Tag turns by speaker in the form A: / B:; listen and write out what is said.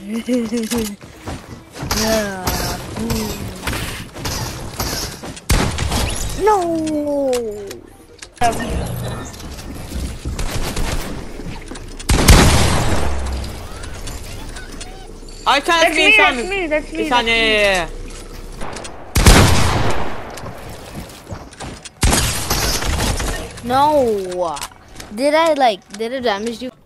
A: Yeah. No.
B: Ay sen
A: That's me. That's me. That's me.
B: Bir saniye.
A: No. Did I damage you?